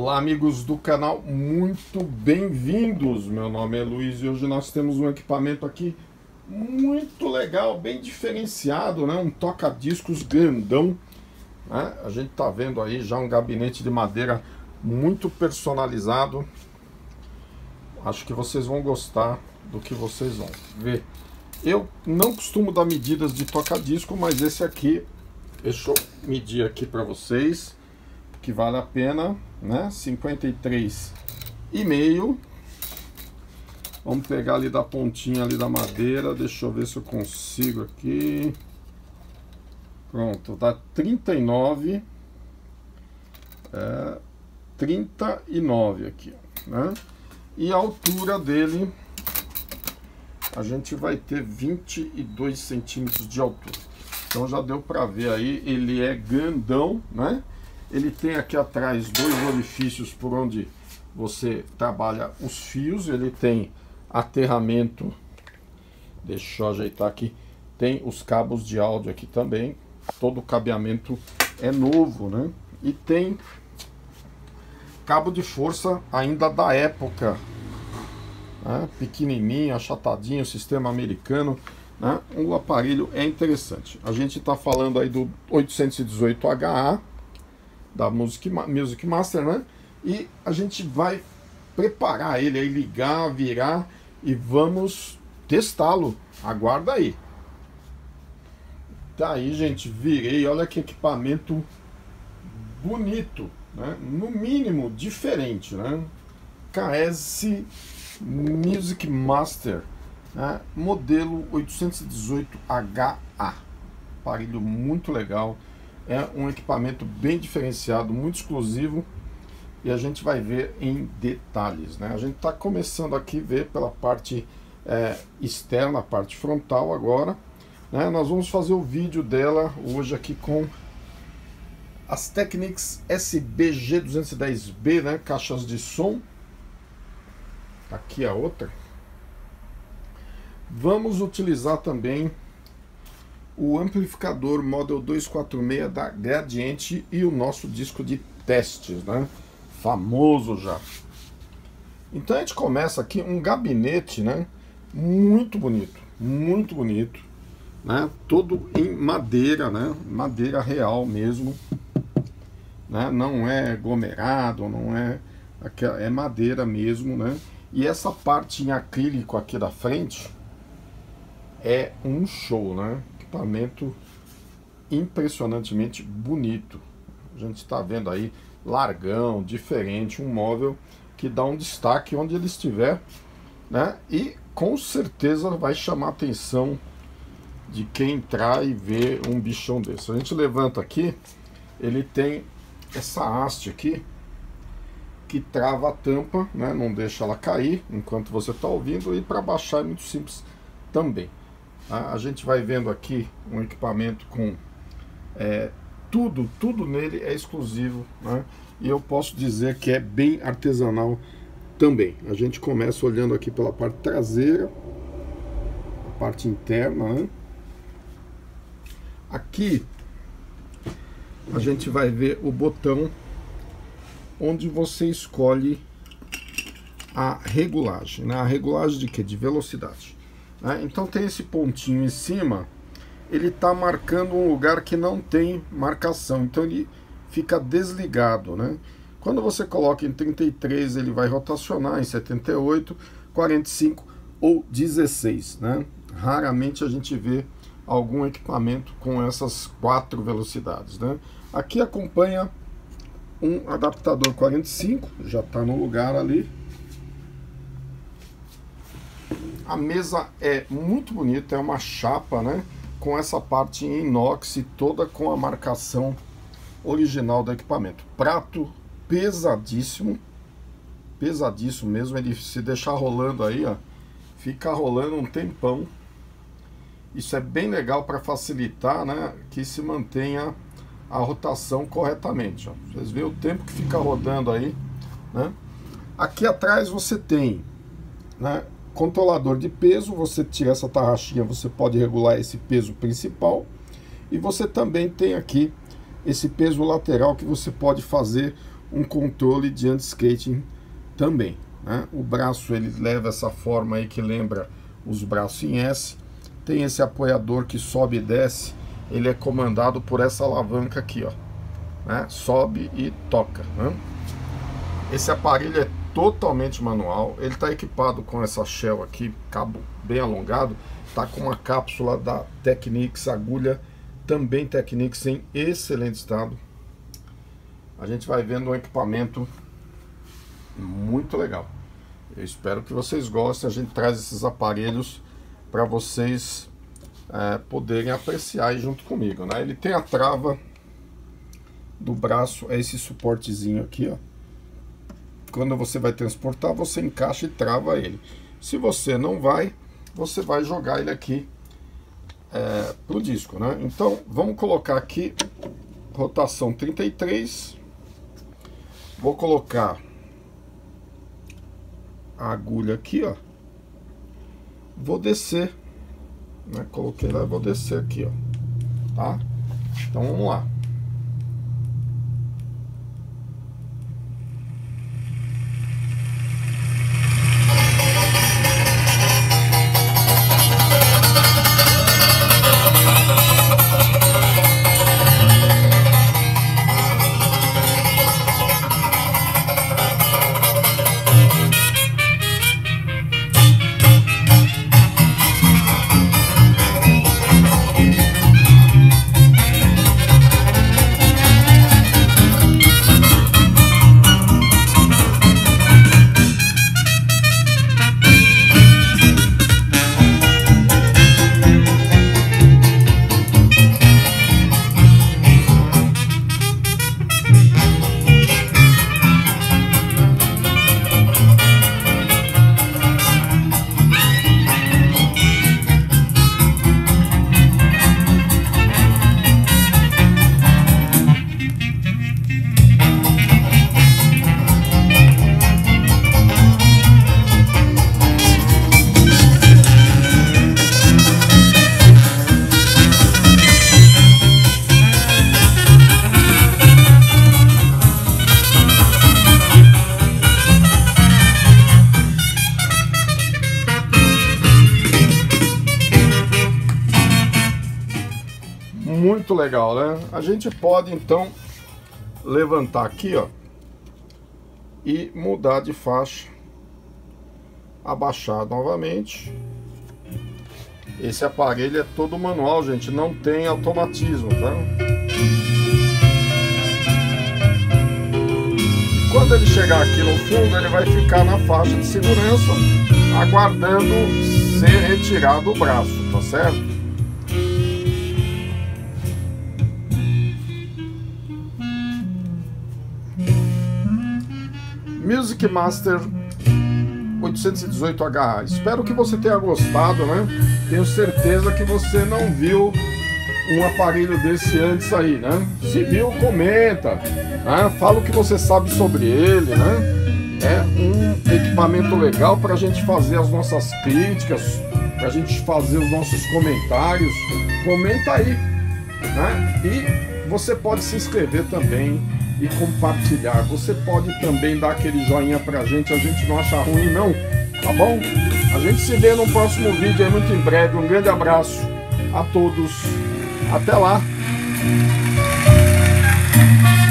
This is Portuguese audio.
Olá, amigos do canal, muito bem-vindos. Meu nome é Luiz e hoje nós temos um equipamento aqui muito legal, bem diferenciado, né? Um toca-discos grandão, né? A gente tá vendo aí já um gabinete de madeira muito personalizado. Acho que vocês vão gostar do que vocês vão ver. Eu não costumo dar medidas de toca-disco, mas esse aqui, deixa eu medir aqui para vocês, que vale a pena, né? 53,5. Vamos pegar ali da pontinha ali da madeira, deixa eu ver se eu consigo aqui. Pronto, dá 39, 39 aqui, né? E a altura dele, a gente vai ter 22 centímetros de altura. Então já deu para ver aí, ele é grandão, né? Ele tem aqui atrás dois orifícios por onde você trabalha os fios. Ele tem aterramento, deixa eu ajeitar aqui, tem os cabos de áudio aqui também. Todo o cabeamento é novo, né? E tem cabo de força ainda da época, né? Pequenininho, achatadinho, sistema americano, né? O aparelho é interessante. A gente está falando aí do 818HA da Music Master, né? E a gente vai preparar ele aí, ligar, virar e vamos testá-lo. Aguarda aí. Tá aí, gente, virei, olha que equipamento bonito, né? No mínimo diferente, né? KS Music Master, né? Modelo 818HA, aparelho muito legal. É um equipamento bem diferenciado, muito exclusivo, e a gente vai ver em detalhes, né? A gente está começando aqui a ver pela parte externa, a parte frontal agora, né? Nós vamos fazer o vídeo dela hoje aqui com as Technics SBG210B, né? Caixas de som. Aqui a outra. Vamos utilizar também o amplificador Model 246 da Gradiente e o nosso disco de testes, né? Famoso já. Então a gente começa aqui um gabinete, né? Muito bonito, né? Todo em madeira, né? Madeira real mesmo, né? Não é aglomerado, não é, é madeira mesmo, né? E essa parte em acrílico aqui da frente é um show, né? Equipamento impressionantemente bonito. A gente está vendo aí largão, diferente, um móvel que dá um destaque onde ele estiver, né? E com certeza vai chamar a atenção de quem entrar e ver um bichão desse. A gente levanta aqui, ele tem essa haste aqui que trava a tampa, né? Não deixa ela cair enquanto você está ouvindo, e para baixar é muito simples também. A gente vai vendo aqui um equipamento com tudo nele é exclusivo, né? E eu posso dizer que é bem artesanal também. A gente começa olhando aqui pela parte traseira, a parte interna, né? Aqui a gente vai ver o botão onde você escolhe a regulagem, né? A regulagem de quê? De velocidade. Então tem esse pontinho em cima, ele está marcando um lugar que não tem marcação, então ele fica desligado, né? Quando você coloca em 33, ele vai rotacionar em 78, 45 ou 16, né? Raramente a gente vê algum equipamento com essas 4 velocidades, né? Aqui acompanha um adaptador 45, já está no lugar ali. A mesa é muito bonita, é uma chapa, né? Com essa parte em inox, toda com a marcação original do equipamento. Prato pesadíssimo, pesadíssimo mesmo. Ele, se deixar rolando aí, ó, fica rolando um tempão. Isso é bem legal para facilitar, né? Que se mantenha a rotação corretamente, ó. Vocês veem o tempo que fica rodando aí, né? Aqui atrás você tem, né, controlador de peso. Você tira essa tarraxinha, você pode regular esse peso principal, e você também tem aqui esse peso lateral que você pode fazer um controle de anti-skating também, né? O braço ele leva essa forma aí que lembra os braços em S. Tem esse apoiador que sobe e desce, ele é comandado por essa alavanca aqui, ó, né? Sobe e toca, né? Esse aparelho é totalmente manual, ele está equipado com essa shell aqui, cabo bem alongado, tá com uma cápsula da Technics, agulha também Technics em excelente estado. A gente vai vendo um equipamento muito legal. Eu espero que vocês gostem. A gente traz esses aparelhos para vocês poderem apreciar aí junto comigo, né? Ele tem a trava do braço, é esse suportezinho aqui, ó. Quando você vai transportar, você encaixa e trava ele. Se você não vai, você vai jogar ele aqui pro disco, né? Então vamos colocar aqui rotação 33. Vou colocar a agulha aqui, ó. Vou descer, né? Coloquei lá, vou descer aqui, ó. Tá? Então vamos lá. Muito legal, né? A gente pode então levantar aqui, ó, e mudar de faixa, abaixar novamente. Esse aparelho é todo manual, gente, não tem automatismo, tá? Quando ele chegar aqui no fundo, ele vai ficar na faixa de segurança, aguardando ser retirado o braço, tá certo? Music Master 818H. Espero que você tenha gostado, né? Tenho certeza que você não viu um aparelho desse antes aí, né? Se viu, comenta, né? Fala o que você sabe sobre ele, né? É um equipamento legal para a gente fazer as nossas críticas, para a gente fazer os nossos comentários. Comenta aí, né? E você pode se inscrever também e compartilhar. Você pode também dar aquele joinha pra gente, a gente não acha ruim não, tá bom? A gente se vê no próximo vídeo aí muito em breve. Um grande abraço a todos, até lá!